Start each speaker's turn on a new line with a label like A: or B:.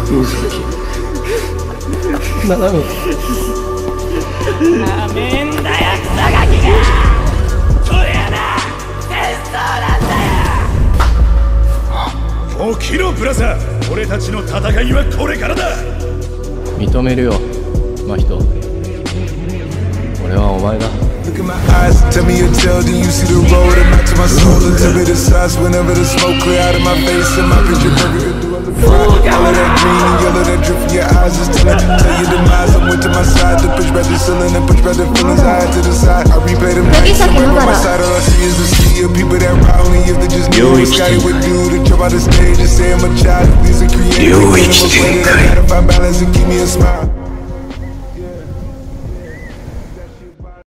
A: 斜め。
B: なめんだよ草ガキが。そりゃな戦争なんだよ。起きろブラザー、俺たちの戦いはこれからだ。
A: 認めるよ真人、俺はお前だ。
C: Look in my eyes, tell me your tale, then you see the road and not to my soul. Until me the size, whenever the smoke clear out of my face and my picture perfect, do I look right? All of that green and yellow that drip from your eyes is telling. Tell your demise, I went to my side to push back the ceiling and push back the feelings I had to the side. I replay them nights and right by my side. All I see is the sea of people that ride only if they just knew what Scotty would do to jump out the stage and say I'm a child. These are creative, I'm afraid that I gotta find balance and keep me a smile.